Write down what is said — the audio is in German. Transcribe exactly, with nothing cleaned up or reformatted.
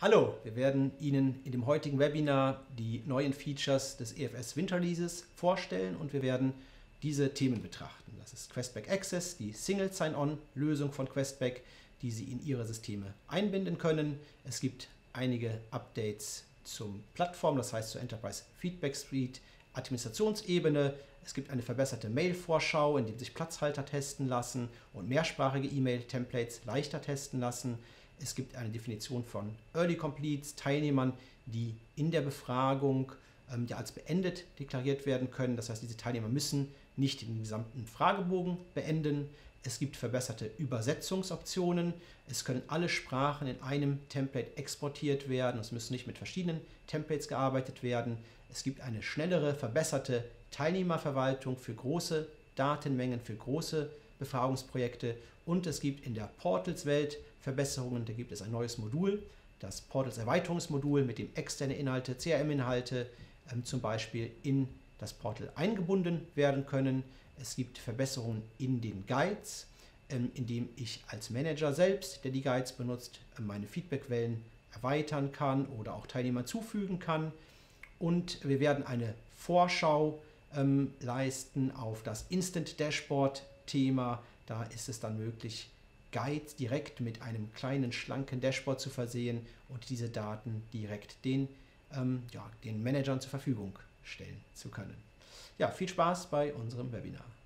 Hallo, wir werden Ihnen in dem heutigen Webinar die neuen Features des E F S Winterleases vorstellen und wir werden diese Themen betrachten. Das ist Questback Access, die Single Sign-On-Lösung von Questback, die Sie in Ihre Systeme einbinden können. Es gibt einige Updates zum Plattform, das heißt zur Enterprise Feedback Suite, Administrationsebene. Es gibt eine verbesserte Mail-Vorschau, in dem sich Platzhalter testen lassen und mehrsprachige E-Mail-Templates leichter testen lassen. Es gibt eine Definition von Early Completes, Teilnehmern, die in der Befragung ähm, ja als beendet deklariert werden können. Das heißt, diese Teilnehmer müssen nicht den gesamten Fragebogen beenden. Es gibt verbesserte Übersetzungsoptionen. Es können alle Sprachen in einem Template exportiert werden. Es müssen nicht mit verschiedenen Templates gearbeitet werden. Es gibt eine schnellere, verbesserte Teilnehmerverwaltung für große Datenmengen, für große Befragungsprojekte. Und es gibt in der Portals-Welt Verbesserungen. Da gibt es ein neues Modul, das Portals-Erweiterungsmodul, mit dem externe Inhalte, C R M-Inhalte ähm, zum Beispiel in das Portal eingebunden werden können. Es gibt Verbesserungen in den Guides, ähm, indem ich als Manager selbst, der die Guides benutzt, äh, meine Feedbackwellen erweitern kann oder auch Teilnehmer zufügen kann. Und wir werden eine Vorschau ähm, leisten auf das Instant Dashboard-Thema. Da ist es dann möglich, Guides direkt mit einem kleinen, schlanken Dashboard zu versehen und diese Daten direkt den, ähm, ja, den Managern zur Verfügung stellen zu können. Ja, viel Spaß bei unserem Webinar.